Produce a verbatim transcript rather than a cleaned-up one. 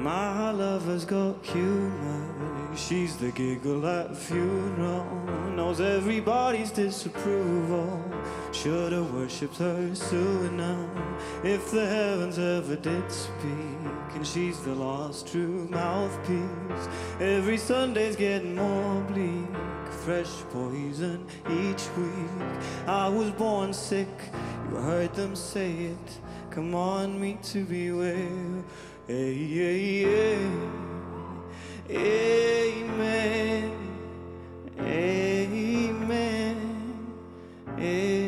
My lover's got humor. She's the giggle at a funeral. Knows everybody's disapproval. Should've worshipped her sooner. If the heavens ever did speak, and she's the lost true mouthpiece. Every Sunday's getting more bleak. Fresh poison each week. I was born sick, you heard them say it. Come on, me to beware. Hey, hey, hey. Amen. Amen. Amen.